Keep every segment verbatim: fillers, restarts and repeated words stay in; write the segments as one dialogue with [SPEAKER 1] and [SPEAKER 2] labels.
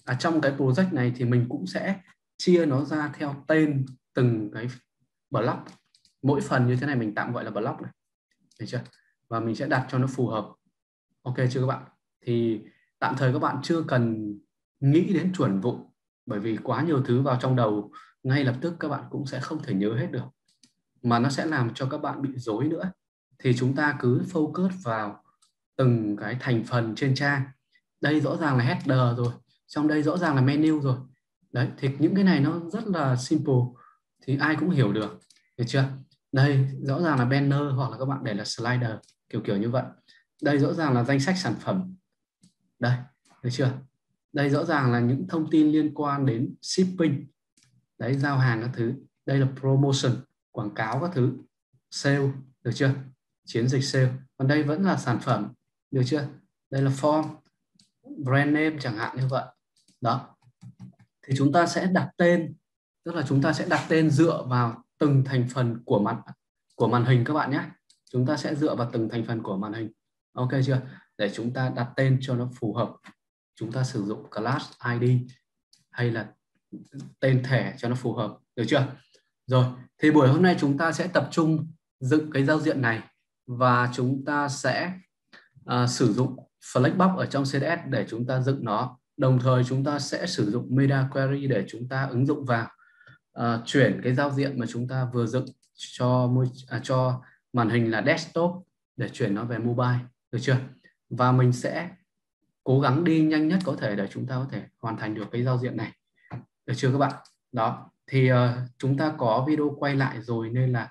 [SPEAKER 1] à, trong cái project này thì mình cũng sẽ chia nó ra theo tên từng cái block. Mỗi phần như thế này mình tạm gọi là block này, được chưa? Và mình sẽ đặt cho nó phù hợp. Ok chưa các bạn? Thì tạm thời các bạn chưa cần nghĩ đến chuẩn vụ, bởi vì quá nhiều thứ vào trong đầu ngay lập tức các bạn cũng sẽ không thể nhớ hết được, mà nó sẽ làm cho các bạn bị rối nữa. Thì chúng ta cứ focus vào từng cái thành phần trên trang. Đây rõ ràng là header rồi, trong đây rõ ràng là menu rồi. Đấy, thì những cái này nó rất là simple, thì ai cũng hiểu được, được chưa? Đây rõ ràng là banner, hoặc là các bạn để là slider, kiểu kiểu như vậy. Đây rõ ràng là danh sách sản phẩm. Đây, được chưa? Đây rõ ràng là những thông tin liên quan đến shipping, đấy, giao hàng các thứ. Đây là promotion, quảng cáo các thứ, sale, được chưa? Chiến dịch sale. Còn đây vẫn là sản phẩm, được chưa? Đây là form, brand name chẳng hạn như vậy. Đó. Thì chúng ta sẽ đặt tên, tức là chúng ta sẽ đặt tên dựa vào từng thành phần của màn của màn hình các bạn nhé. Chúng ta sẽ dựa vào từng thành phần của màn hình. Ok chưa? Để chúng ta đặt tên cho nó phù hợp. Chúng ta sử dụng class i đê hay là tên thẻ cho nó phù hợp, được chưa? Rồi, thì buổi hôm nay chúng ta sẽ tập trung dựng cái giao diện này, và chúng ta sẽ uh, sử dụng Flexbox ở trong xê đê ét để chúng ta dựng nó. Đồng thời chúng ta sẽ sử dụng Media Query để chúng ta ứng dụng vào, uh, chuyển cái giao diện mà chúng ta vừa dựng cho môi à, cho màn hình là desktop để chuyển nó về mobile, được chưa? Và mình sẽ cố gắng đi nhanh nhất có thể để chúng ta có thể hoàn thành được cái giao diện này, được chưa các bạn? Đó, thì uh, chúng ta có video quay lại rồi, nên là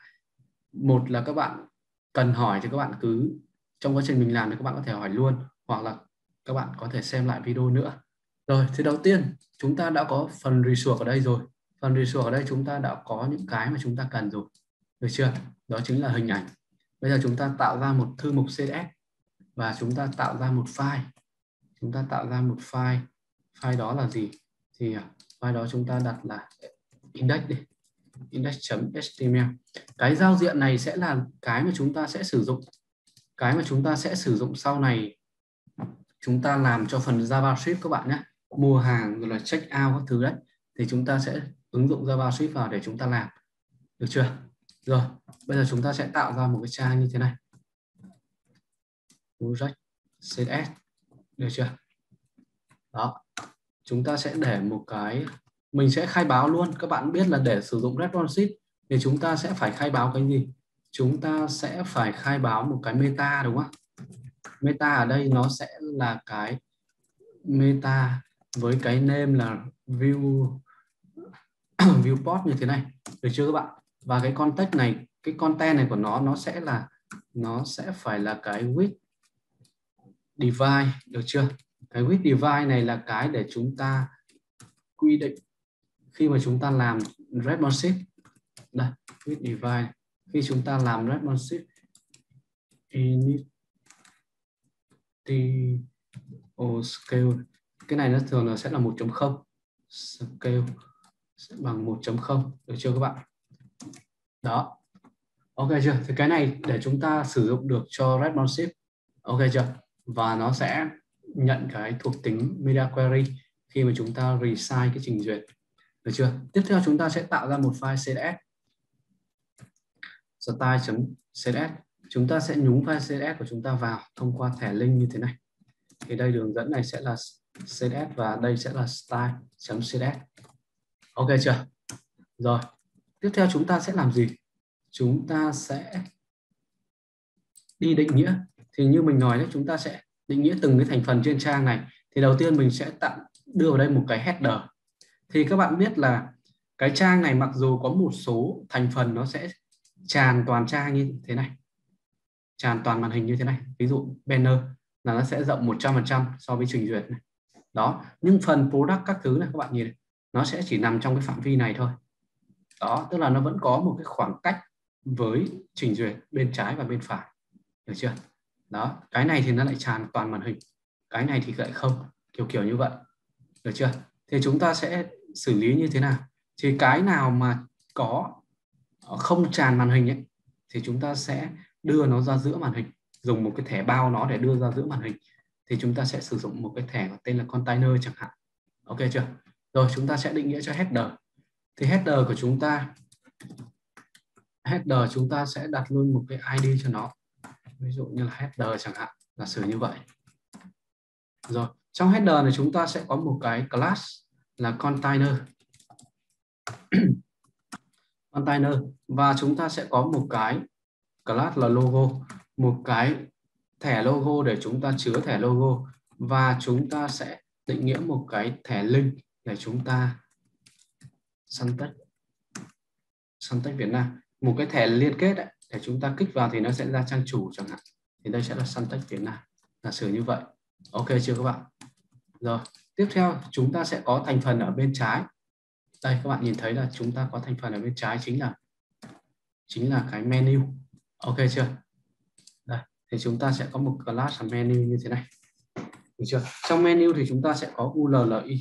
[SPEAKER 1] một là các bạn cần hỏi thì các bạn cứ trong quá trình mình làm thì các bạn có thể hỏi luôn, hoặc là các bạn có thể xem lại video nữa. Rồi, thì đầu tiên chúng ta đã có phần resource ở đây rồi. Phần resource ở đây chúng ta đã có những cái mà chúng ta cần rồi, được chưa? Đó chính là hình ảnh. Bây giờ chúng ta tạo ra một thư mục xê đê ét và chúng ta tạo ra một file. Chúng ta tạo ra một file. File đó là gì? Thì file đó chúng ta đặt là index đi, index.html. Cái giao diện này sẽ là cái mà chúng ta sẽ sử dụng, cái mà chúng ta sẽ sử dụng sau này chúng ta làm cho phần JavaScript các bạn nhé, mua hàng rồi là check out các thứ đấy, thì chúng ta sẽ ứng dụng JavaScript vào để chúng ta làm, được chưa? Rồi, bây giờ chúng ta sẽ tạo ra một cái trang như thế này, project xê đê ét, được chưa? Đó, chúng ta sẽ để một cái, mình sẽ khai báo luôn. Các bạn biết là để sử dụng responsive thì chúng ta sẽ phải khai báo cái gì? Chúng ta sẽ phải khai báo một cái meta, đúng không? Meta ở đây nó sẽ là cái meta với cái name là view viewport như thế này, được chưa các bạn? Và cái context này, cái content này của nó nó sẽ là nó sẽ phải là cái width divide, được chưa? Cái width divide này là cái để chúng ta quy định khi mà chúng ta làm responsive. Đây, width divide khi chúng ta làm responsive init oh, scale, cái này nó thường là sẽ là một chấm không, scale sẽ bằng một chấm không, được chưa các bạn? Đó, ok chưa? Thì cái này để chúng ta sử dụng được cho responsive, ok chưa? Và nó sẽ nhận cái thuộc tính media query khi mà chúng ta resize cái trình duyệt, được chưa? Tiếp theo chúng ta sẽ tạo ra một file xê đê ét, style.css. Chúng ta sẽ nhúng file xê đê ét của chúng ta vào thông qua thẻ link như thế này. Thì đây đường dẫn này sẽ là xê đê ét và đây sẽ là style.css. Ok chưa? Rồi, tiếp theo chúng ta sẽ làm gì? Chúng ta sẽ đi định nghĩa. Thì như mình nói đấy, chúng ta sẽ định nghĩa từng cái thành phần trên trang này. Thì đầu tiên mình sẽ tạo đưa vào đây một cái header. Thì các bạn biết là cái trang này mặc dù có một số thành phần nó sẽ tràn toàn trang như thế này, tràn toàn màn hình như thế này, ví dụ banner là nó sẽ rộng một trăm phần trăm so với trình duyệt này. Đó, nhưng phần product các thứ này các bạn nhìn này, nó sẽ chỉ nằm trong cái phạm vi này thôi. Đó, tức là nó vẫn có một cái khoảng cách với trình duyệt bên trái và bên phải, được chưa? Đó, cái này thì nó lại tràn toàn màn hình, cái này thì lại không, kiểu kiểu như vậy, được chưa? Thì chúng ta sẽ xử lý như thế nào? Thì cái nào mà có không tràn màn hình ấy, thì chúng ta sẽ đưa nó ra giữa màn hình, dùng một cái thẻ bao nó để đưa ra giữa màn hình. Thì chúng ta sẽ sử dụng một cái thẻ có tên là container chẳng hạn. Ok chưa? Rồi chúng ta sẽ định nghĩa cho header. Thì header của chúng ta header chúng ta sẽ đặt luôn một cái i đê cho nó. Ví dụ như là header chẳng hạn, giả sử như vậy. Rồi, trong header này chúng ta sẽ có một cái class là container. Container và chúng ta sẽ có một cái class là logo, một cái thẻ logo để chúng ta chứa thẻ logo, và chúng ta sẽ định nghĩa một cái thẻ link để chúng ta Suntex Suntex Việt Nam, một cái thẻ liên kết ấy, để chúng ta kích vào thì nó sẽ ra trang chủ chẳng hạn, thì đây sẽ là Suntex Việt Nam, giả sử như vậy. Ok chưa các bạn? Rồi tiếp theo chúng ta sẽ có thành phần ở bên trái. Đây các bạn nhìn thấy là chúng ta có thành phần ở bên trái chính là chính là cái menu. Ok chưa? Đây thì chúng ta sẽ có một class là menu như thế này. Được chưa? Trong menu thì chúng ta sẽ có u lờ lờ i.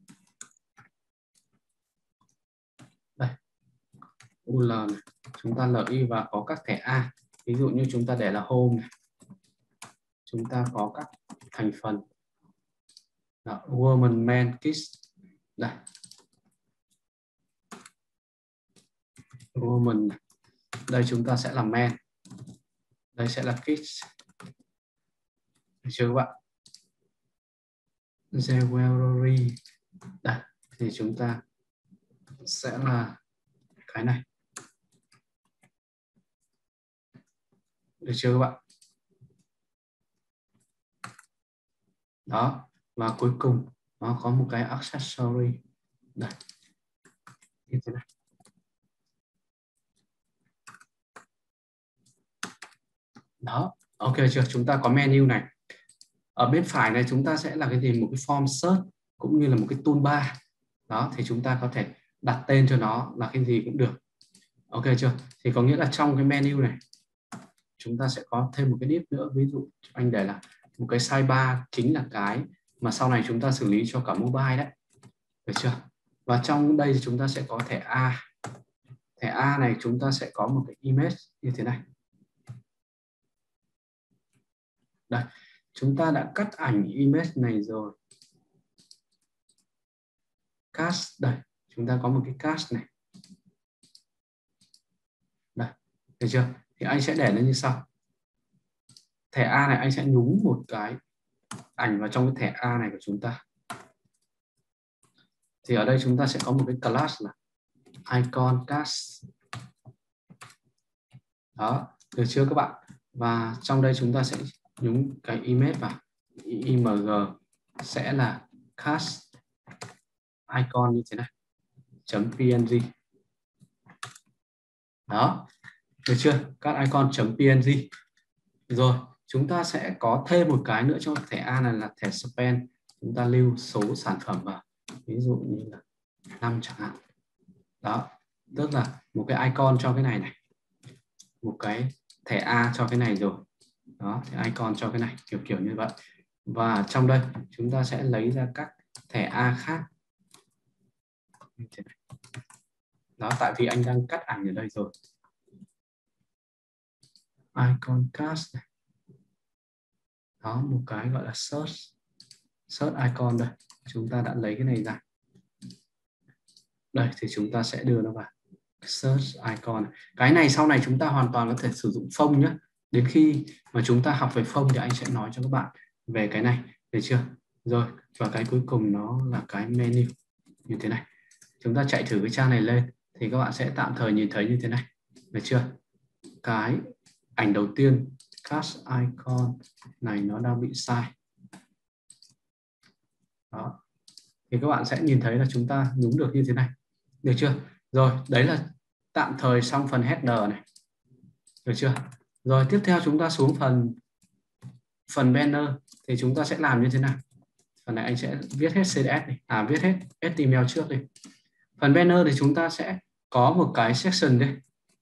[SPEAKER 1] Đây. u lờ này, chúng ta li và có các thẻ A. Ví dụ như chúng ta để là home này. Chúng ta có các thành phần là woman, man, kids. Đây. Woman này. Đây chúng ta sẽ là man. Đây sẽ là kids. Được chưa các bạn? Jewelry. Đây thì chúng ta sẽ là cái này. Được chưa các bạn? Đó, và cuối cùng nó có một cái accessory. Đây. Như thế này. Đó, ok chưa? Chúng ta có menu này. Ở bên phải này chúng ta sẽ là cái gì? Một cái form search cũng như là một cái toolbar. Đó, thì chúng ta có thể đặt tên cho nó là cái gì cũng được. Ok chưa? Thì có nghĩa là trong cái menu này chúng ta sẽ có thêm một cái div nữa. Ví dụ anh để là một cái sidebar, chính là cái mà sau này chúng ta xử lý cho cả mobile đấy. Được chưa? Và trong đây thì chúng ta sẽ có thẻ A. Thẻ A này chúng ta sẽ có một cái image như thế này. Đây, chúng ta đã cắt ảnh image này rồi. Cast, đây, chúng ta có một cái cast này. Đây, được chưa? Thì anh sẽ để nó như sau. Thẻ A này anh sẽ nhúng một cái ảnh vào trong cái thẻ A này của chúng ta. Thì ở đây chúng ta sẽ có một cái class là icon cast. Đó, được chưa các bạn? Và trong đây chúng ta sẽ nhúng cái image vào. img sẽ là cast icon như thế này. .png. Đó, được chưa? Cast icon.png. Rồi, chúng ta sẽ có thêm một cái nữa cho thẻ A này là thẻ spend. Chúng ta lưu số sản phẩm vào. Ví dụ như là năm chẳng hạn. Đó, tức là một cái icon cho cái này này. Một cái thẻ A cho cái này rồi. Đó, thì icon cho cái này, kiểu kiểu như vậy. Và trong đây chúng ta sẽ lấy ra các thẻ A khác. Đó, tại vì anh đang cắt ảnh ở đây rồi. Icon cast này. Đó, một cái gọi là search. Search icon đây. Chúng ta đã lấy cái này ra. Đây thì chúng ta sẽ đưa nó vào. Search icon. Cái này sau này chúng ta hoàn toàn có thể sử dụng phông nhé. Đến khi mà chúng ta học về phông thì anh sẽ nói cho các bạn về cái này. Được chưa? Rồi, và cái cuối cùng nó là cái menu như thế này. Chúng ta chạy thử cái trang này lên thì các bạn sẽ tạm thời nhìn thấy như thế này. Được chưa? Cái ảnh đầu tiên cast icon này nó đang bị sai. Đó. Thì các bạn sẽ nhìn thấy là chúng ta nhúng được như thế này. Được chưa? Rồi, đấy là tạm thời xong phần header này. Được chưa? Rồi, tiếp theo chúng ta xuống phần phần banner thì chúng ta sẽ làm như thế nào? Phần này anh sẽ viết hết xê ét này, à viết hết ếch ti em eo trước đi. Phần banner thì chúng ta sẽ có một cái section đây.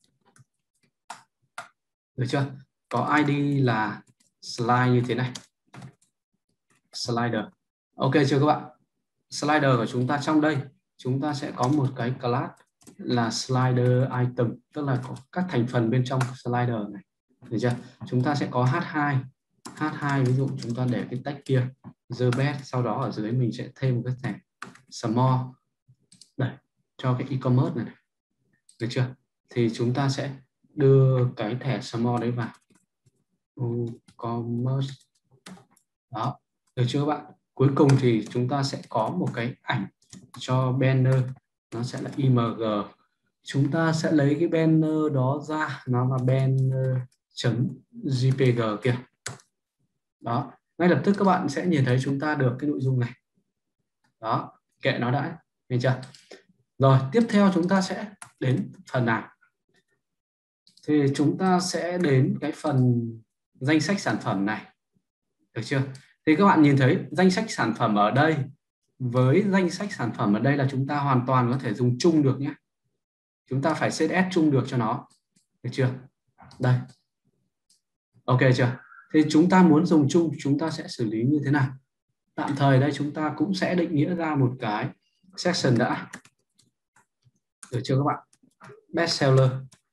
[SPEAKER 1] Được chưa? Có i đê là slide như thế này. Slider. Ok chưa các bạn? Slider của chúng ta trong đây chúng ta sẽ có một cái class là slider item, tức là có các thành phần bên trong slider này. Được chưa? Chúng ta sẽ có hát hai. hát hai ví dụ chúng ta để cái tag kia the best, sau đó ở dưới mình sẽ thêm một cái thẻ small đây cho cái e-commerce này, này được chưa? Thì chúng ta sẽ đưa cái thẻ small đấy vào e-commerce đó, được chưa các bạn? Cuối cùng thì chúng ta sẽ có một cái ảnh cho banner, nó sẽ là img. Chúng ta sẽ lấy cái banner đó ra, nó là banner.jpg kia. Đó, ngay lập tức các bạn sẽ nhìn thấy chúng ta được cái nội dung này. Đó, kệ nó đã, nghe chưa? Rồi, tiếp theo chúng ta sẽ đến phần nào? Thì chúng ta sẽ đến cái phần danh sách sản phẩm này. Được chưa? Thì các bạn nhìn thấy danh sách sản phẩm ở đây với danh sách sản phẩm ở đây là chúng ta hoàn toàn có thể dùng chung được nhé. Chúng ta phải xê ét ét chung được cho nó. Được chưa? Đây. Ok chưa? Thì chúng ta muốn dùng chung, chúng ta sẽ xử lý như thế nào? Tạm thời đây chúng ta cũng sẽ định nghĩa ra một cái section đã. Được chưa các bạn? Bestseller.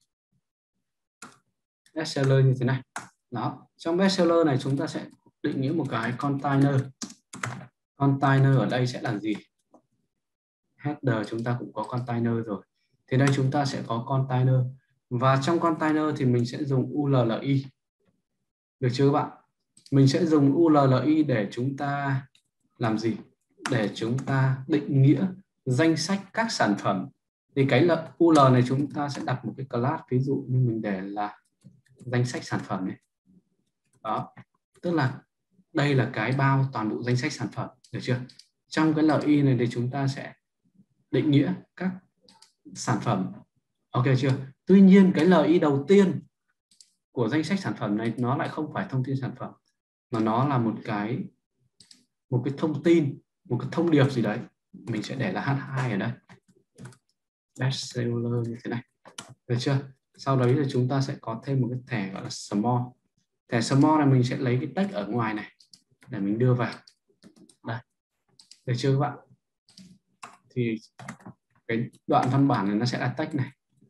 [SPEAKER 1] Bestseller như thế này. Đó. Trong bestseller này chúng ta sẽ định nghĩa một cái container. Container ở đây sẽ là gì? Header chúng ta cũng có container rồi. Thì đây chúng ta sẽ có container. Và trong container thì mình sẽ dùng u lờ lờ i. Được chưa các bạn? Mình sẽ dùng u lờ lờ i để chúng ta làm gì? Để chúng ta định nghĩa danh sách các sản phẩm. Thì cái u lờ này chúng ta sẽ đặt một cái class, ví dụ như mình để là danh sách sản phẩm này. Đó. Tức là đây là cái bao toàn bộ danh sách sản phẩm. Được chưa? Trong cái li này thì chúng ta sẽ định nghĩa các sản phẩm. Ok chưa? Tuy nhiên cái li đầu tiên của danh sách sản phẩm này nó lại không phải thông tin sản phẩm, mà nó là một cái một cái thông tin, một cái thông điệp gì đấy. Mình sẽ để là hát hai ở đây. Bestseller như thế này. Được chưa? Sau đấy thì chúng ta sẽ có thêm một cái thẻ gọi là small. Thẻ small này mình sẽ lấy cái text ở ngoài này để mình đưa vào. Đây. Được chưa các bạn? Thì cái đoạn văn bản này nó sẽ là text này.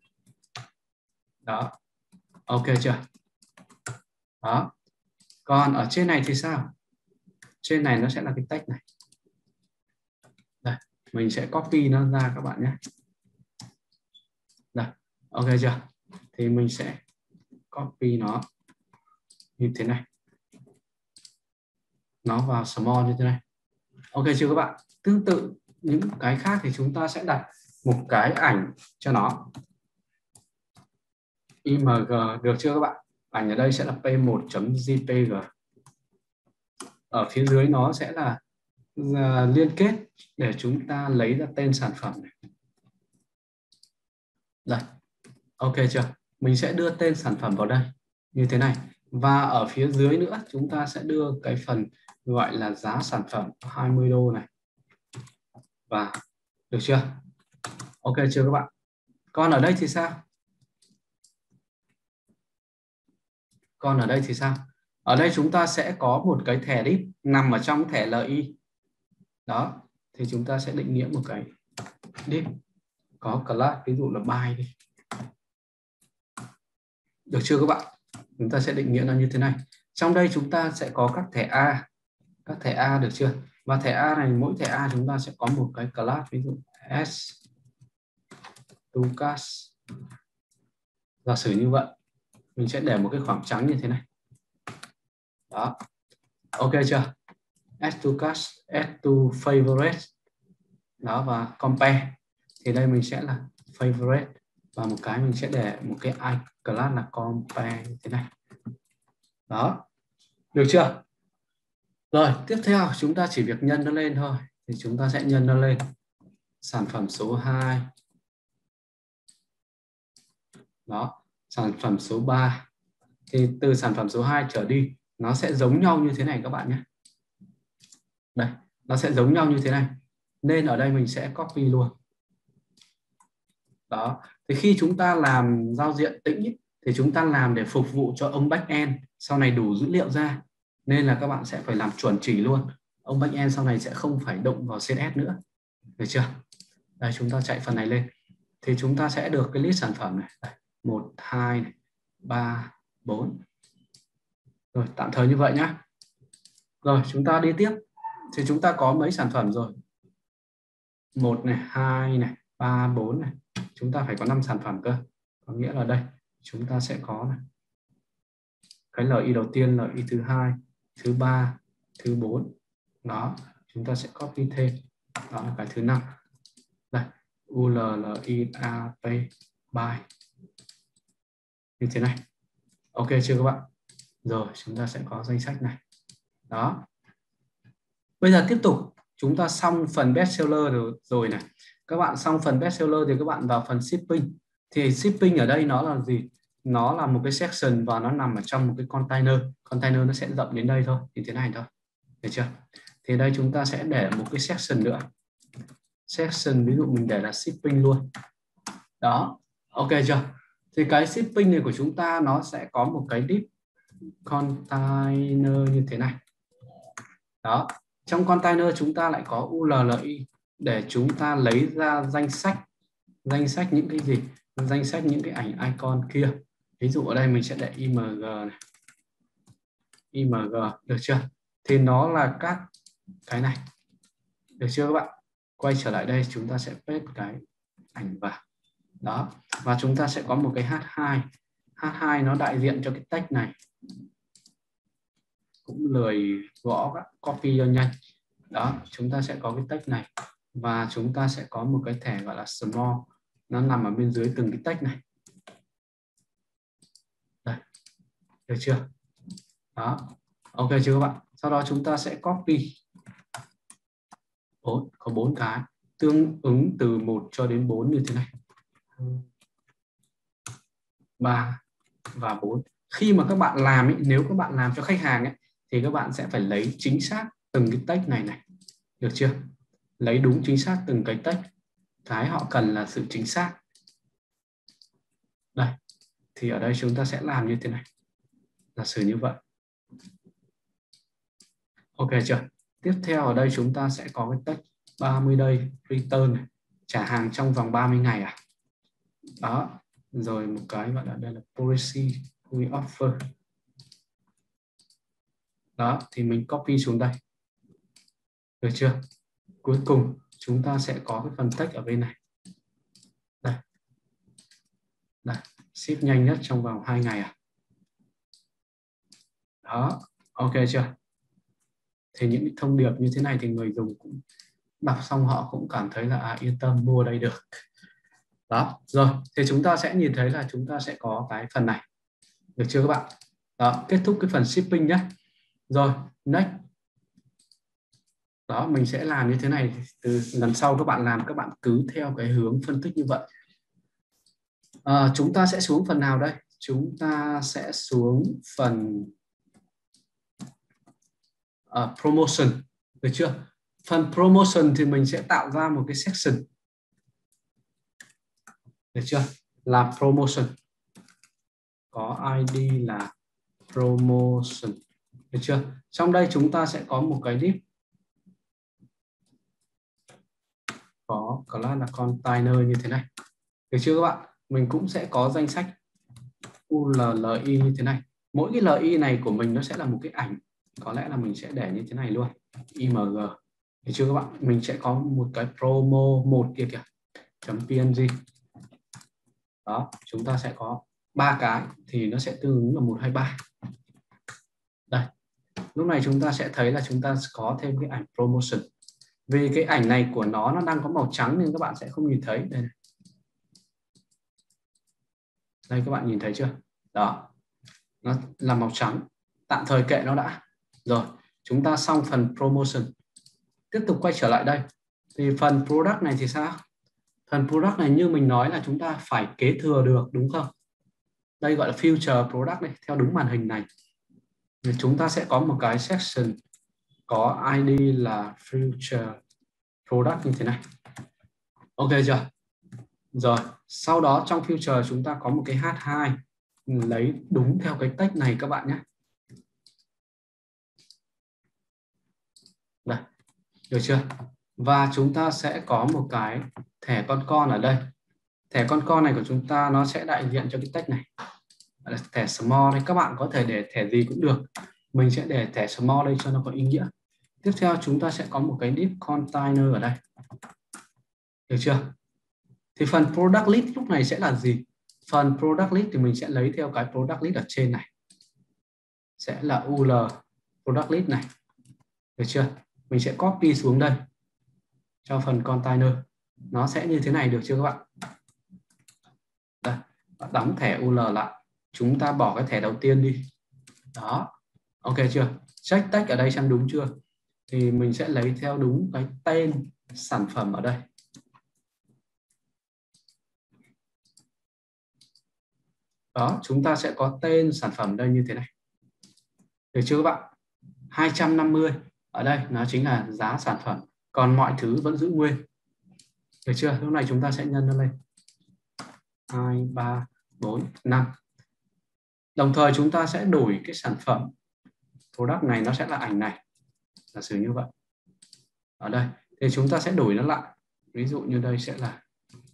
[SPEAKER 1] Đó. Ok chưa? Đó. Còn ở trên này thì sao? Trên này nó sẽ là cái text này. Đây, mình sẽ copy nó ra các bạn nhé. Đây, ok chưa? Thì mình sẽ copy nó như thế này. Nó vào small như thế này. Ok chưa các bạn? Tương tự những cái khác thì chúng ta sẽ đặt một cái ảnh cho nó. img được chưa các bạn? Ảnh ở đây sẽ là pê một chấm giê pê giê. Ở phía dưới nó sẽ là liên kết để chúng ta lấy ra tên sản phẩm này. Đây. Ok chưa? Mình sẽ đưa tên sản phẩm vào đây như thế này. Và ở phía dưới nữa chúng ta sẽ đưa cái phần gọi là giá sản phẩm hai mươi đô này. Và được chưa? Ok chưa các bạn? Còn ở đây thì sao? Còn ở đây thì sao? Ở đây chúng ta sẽ có một cái thẻ div nằm ở trong thẻ li. Đó. Thì chúng ta sẽ định nghĩa một cái div có class ví dụ là buy đi. Được chưa các bạn? Chúng ta sẽ định nghĩa nó như thế này. Trong đây chúng ta sẽ có các thẻ A. Các thẻ A được chưa? Và thẻ A này, mỗi thẻ A chúng ta sẽ có một cái class, ví dụ S to cast. Giả sử như vậy. Mình sẽ để một cái khoảng trắng như thế này. Đó. Ok chưa? S to cast, S to favorite. Đó, và compare. Thì đây mình sẽ là favorite. Và một cái mình sẽ để một cái i class là compare như thế này. Đó. Được chưa? Rồi, tiếp theo chúng ta chỉ việc nhân nó lên thôi. Thì chúng ta sẽ nhân nó lên. Sản phẩm số hai. Đó, sản phẩm số ba. Thì từ sản phẩm số hai trở đi nó sẽ giống nhau như thế này các bạn nhé. Đây, nó sẽ giống nhau như thế này. Nên ở đây mình sẽ copy luôn. Đó, thì khi chúng ta làm giao diện tĩnh thì chúng ta làm để phục vụ cho ông backend sau này đủ dữ liệu ra. Nên là các bạn sẽ phải làm chuẩn chỉ luôn. Ông backend sau này sẽ không phải động vào xê ét ét nữa. Được chưa? Đây, chúng ta chạy phần này lên. Thì chúng ta sẽ được cái list sản phẩm này. Đây, một, hai, ba, bốn. Rồi, tạm thời như vậy nhá. Rồi, chúng ta đi tiếp. Thì chúng ta có mấy sản phẩm rồi? một này, hai này, ba, bốn này. Chúng ta phải có năm sản phẩm cơ. Có nghĩa là đây, chúng ta sẽ có này. Cái lờ i đầu tiên, lờ i thứ hai, thứ ba, thứ bốn. Đó, chúng ta sẽ copy thêm. Đó là cái thứ năm. Đây, u lờ lờ i a p by. Như thế này. Ok chưa các bạn? Rồi, chúng ta sẽ có danh sách này. Đó. Bây giờ tiếp tục, chúng ta xong phần bestseller rồi, rồi này. Các bạn xong phần bestseller thì các bạn vào phần shipping. Thì shipping ở đây nó là gì? Nó là một cái section và nó nằm ở trong một cái container. Container nó sẽ rộng đến đây thôi, như thế này thôi. Được chưa? Thì đây chúng ta sẽ để một cái section nữa. Section ví dụ mình để là shipping luôn. Đó, ok chưa? Thì cái shipping này của chúng ta nó sẽ có một cái div container như thế này. Đó, trong container chúng ta lại có u lờ lờ i để chúng ta lấy ra danh sách, danh sách những cái gì? Danh sách những cái ảnh icon kia. Ví dụ ở đây mình sẽ để img này. Img, được chưa? Thì nó là các cái này. Được chưa các bạn? Quay trở lại đây chúng ta sẽ paste cái ảnh vào. Đó, và chúng ta sẽ có một cái hát hai. hát hai nó đại diện cho cái text này. Cũng lười gõ các copy cho nhanh. Đó, chúng ta sẽ có cái text này và chúng ta sẽ có một cái thẻ gọi là small, nó nằm ở bên dưới từng cái text này. Đây, được chưa? Đó, ok chưa các bạn? Sau đó chúng ta sẽ copy. Ồ, có bốn cái tương ứng từ một cho đến bốn như thế này. ba và bốn. Khi mà các bạn làm ấy, nếu các bạn làm cho khách hàng ấy, thì các bạn sẽ phải lấy chính xác từng cái text này này. Được chưa? Lấy đúng chính xác từng cái text. Cái họ cần là sự chính xác. Đây. Thì ở đây chúng ta sẽ làm như thế này. Giả sử như vậy. Ok chưa? Tiếp theo ở đây chúng ta sẽ có cái text ba mươi day return này. Trả hàng trong vòng ba mươi ngày à? Đó. Rồi một cái gọi là đây là policy we offer. Đó, thì mình copy xuống đây. Được chưa? Cuối cùng chúng ta sẽ có cái phần text ở bên này. Đây. Đây, ship nhanh nhất trong vòng hai ngày à? Đó, ok chưa? Thì những thông điệp như thế này thì người dùng cũng đọc xong họ cũng cảm thấy là à, yên tâm mua đây được. Đó, rồi, thì chúng ta sẽ nhìn thấy là chúng ta sẽ có cái phần này. Được chưa các bạn? Đó, kết thúc cái phần shipping nhé. Rồi, next. Đó, mình sẽ làm như thế này. Từ lần sau các bạn làm, các bạn cứ theo cái hướng phân tích như vậy. À, chúng ta sẽ xuống phần nào đây? Chúng ta sẽ xuống phần uh, promotion. Được chưa? Phần promotion thì mình sẽ tạo ra một cái section. Được chưa? Là promotion. Có i đê là promotion. Được chưa? Trong đây chúng ta sẽ có một cái div. Có class là container như thế này. Được chưa các bạn? Mình cũng sẽ có danh sách u lờ lờ i như thế này. Mỗi cái lờ i này của mình nó sẽ là một cái ảnh. Có lẽ là mình sẽ để như thế này luôn. img. Được chưa các bạn? Mình sẽ có một cái promo một kia kìa. .png. Đó, chúng ta sẽ có ba cái thì nó sẽ tương ứng là một, hai, ba. Đây. Lúc này chúng ta sẽ thấy là chúng ta có thêm cái ảnh promotion. Vì cái ảnh này của nó nó đang có màu trắng nên các bạn sẽ không nhìn thấy. Đây này. Đây các bạn nhìn thấy chưa? Đó. Nó là màu trắng. Tạm thời kệ nó đã. Rồi, chúng ta xong phần promotion. Tiếp tục quay trở lại đây. Thì phần product này thì sao? Phần product này như mình nói là chúng ta phải kế thừa được, đúng không? Đây gọi là future product này, theo đúng màn hình này. Thì chúng ta sẽ có một cái section có i đê là future product như thế này. Ok chưa? Rồi, sau đó trong future chúng ta có một cái hát hai lấy đúng theo cái text này các bạn nhé. Đây, được chưa? Và chúng ta sẽ có một cái thẻ con con ở đây. Thẻ con con này của chúng ta nó sẽ đại diện cho cái text này. Thẻ small đây, các bạn có thể để thẻ gì cũng được. Mình sẽ để thẻ small đây cho nó có ý nghĩa. Tiếp theo chúng ta sẽ có một cái div container ở đây. Được chưa? Thì phần product list lúc này sẽ là gì? Phần product list thì mình sẽ lấy theo cái product list ở trên này, sẽ là u lờ product list này. Được chưa? Mình sẽ copy xuống đây cho phần container. Nó sẽ như thế này, được chưa các bạn? Đây, bạn đóng thẻ u lờ lại. Chúng ta bỏ cái thẻ đầu tiên đi. Đó. Ok chưa? Check tag ở đây xem đúng chưa? Thì mình sẽ lấy theo đúng cái tên sản phẩm ở đây. Đó, chúng ta sẽ có tên sản phẩm đây như thế này. Được chưa các bạn? hai trăm năm mươi ở đây nó chính là giá sản phẩm, còn mọi thứ vẫn giữ nguyên. Được chưa? Lúc này chúng ta sẽ nhân nó lên hai, ba, bốn, năm. Đồng thời chúng ta sẽ đổi cái sản phẩm product này, nó sẽ là ảnh này, giả sử như vậy. Ở đây thì chúng ta sẽ đổi nó lại, ví dụ như đây sẽ là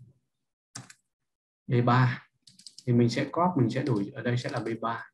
[SPEAKER 1] B ba, thì mình sẽ copy, mình sẽ đổi ở đây sẽ là B ba.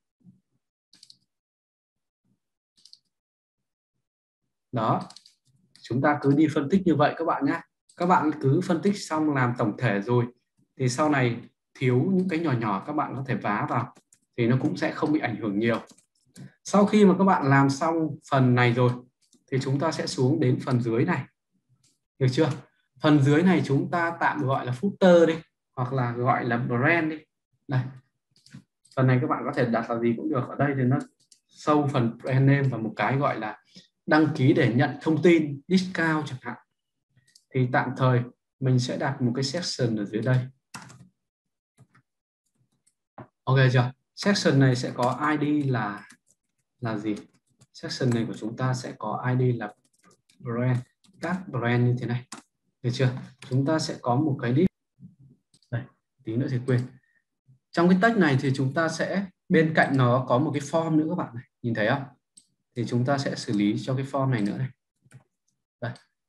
[SPEAKER 1] Đó, chúng ta cứ đi phân tích như vậy các bạn nhé. Các bạn cứ phân tích xong làm tổng thể rồi thì sau này thiếu những cái nhỏ nhỏ các bạn có thể vá vào thì nó cũng sẽ không bị ảnh hưởng nhiều. Sau khi mà các bạn làm xong phần này rồi thì chúng ta sẽ xuống đến phần dưới này. Được chưa? Phần dưới này chúng ta tạm gọi là footer đi, hoặc là gọi là brand đi. Đây. Phần này các bạn có thể đặt là gì cũng được. Ở đây thì nó show phần brand name và một cái gọi là đăng ký để nhận thông tin discount chẳng hạn. Thì tạm thời mình sẽ đặt một cái section ở dưới đây. Ok chưa? Section này sẽ có i đê là là gì? Section này của chúng ta sẽ có i đê là brand, các brand như thế này. Được chưa? Chúng ta sẽ có một cái list. Đây, tí nữa thì quên. Trong cái tag này thì chúng ta sẽ bên cạnh nó có một cái form nữa các bạn này, nhìn thấy không? Thì chúng ta sẽ xử lý cho cái form này nữa này. Đây.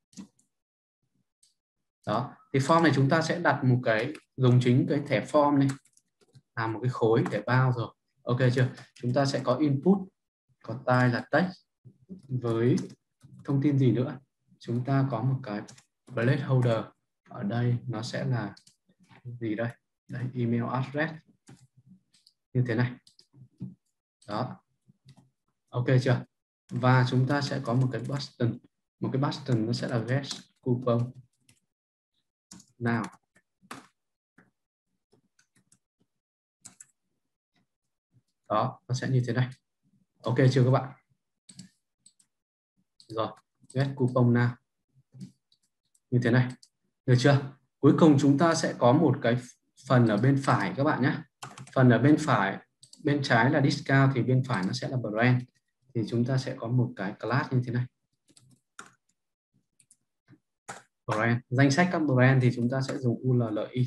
[SPEAKER 1] Đó, thì form này chúng ta sẽ đặt một cái, dùng chính cái thẻ form này làm một cái khối để bao rồi. Ok chưa? Chúng ta sẽ có input, có style là text, với thông tin gì nữa? Chúng ta có một cái placeholder ở đây, nó sẽ là gì đây? Đây, email address như thế này. Đó. Ok chưa? Và chúng ta sẽ có một cái button, một cái button nó sẽ là get coupon now. Đó, nó sẽ như thế này. Ok chưa các bạn? Rồi, get coupon now. Như thế này. Được chưa? Cuối cùng chúng ta sẽ có một cái phần ở bên phải các bạn nhé. Phần ở bên phải, bên trái là discount thì bên phải nó sẽ là brand. Thì chúng ta sẽ có một cái class như thế này. Brand, danh sách các brand thì chúng ta sẽ dùng u lờ lờ i.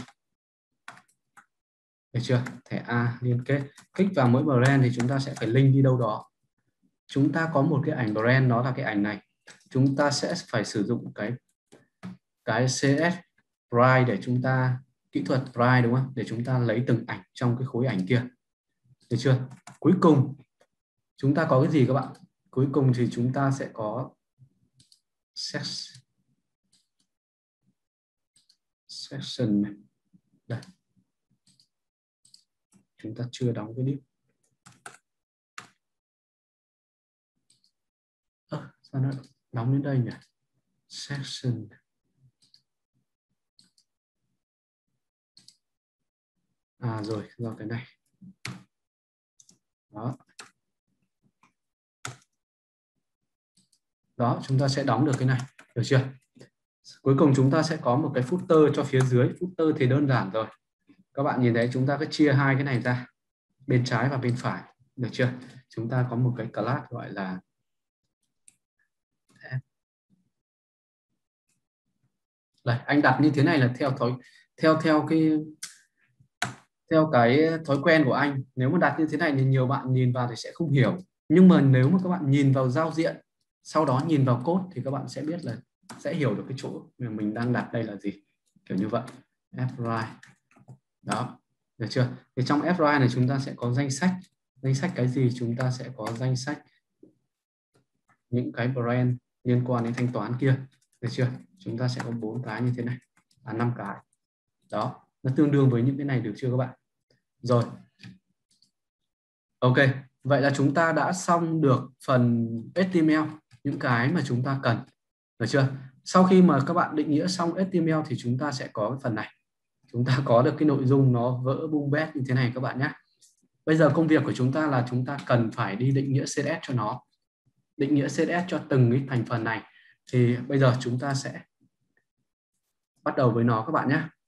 [SPEAKER 1] Được chưa? Thẻ A liên kết. Kích vào mỗi brand thì chúng ta sẽ phải link đi đâu đó. Chúng ta có một cái ảnh brand, nó là cái ảnh này. Chúng ta sẽ phải sử dụng cái cái xê ét Pride để chúng ta, kỹ thuật Pride đúng không? Để chúng ta lấy từng ảnh trong cái khối ảnh kia. Được chưa? Cuối cùng chúng ta có cái gì các bạn? Cuối cùng thì chúng ta sẽ có section này. Đây. Chúng ta chưa đóng cái div. À, sao nó đóng đến đây nhỉ? Section. À rồi, do cái này. Đó. Đó, chúng ta sẽ đóng được cái này. Được chưa? Cuối cùng chúng ta sẽ có một cái footer cho phía dưới. Footer thì đơn giản rồi. Các bạn nhìn thấy chúng ta cứ chia hai cái này ra. Bên trái và bên phải. Được chưa? Chúng ta có một cái class gọi là đây, anh đặt như thế này là theo thói theo theo cái theo cái thói quen của anh. Nếu mà đặt như thế này thì nhiều bạn nhìn vào thì sẽ không hiểu. Nhưng mà nếu mà các bạn nhìn vào giao diện, sau đó nhìn vào code thì các bạn sẽ biết là sẽ hiểu được cái chỗ mà mình đang đặt đây là gì. Kiểu như vậy. Fri. Đó. Được chưa? Thì trong Fri này chúng ta sẽ có danh sách. Danh sách cái gì? Chúng ta sẽ có danh sách những cái brand liên quan đến thanh toán kia. Được chưa? Chúng ta sẽ có bốn cái như thế này. à, năm cái. Đó, nó tương đương với những cái này, được chưa các bạn? Rồi. Ok, vậy là chúng ta đã xong được phần ếch ti em eo, những cái mà chúng ta cần. Được chưa? Sau khi mà các bạn định nghĩa xong ếch ti em eo thì chúng ta sẽ có cái phần này. Chúng ta có được cái nội dung nó vỡ bung bét như thế này các bạn nhé. Bây giờ công việc của chúng ta là chúng ta cần phải đi định nghĩa xê ét ét cho nó. Định nghĩa xê ét ét cho từng cái thành phần này. Thì bây giờ chúng ta sẽ bắt đầu với nó các bạn nhé.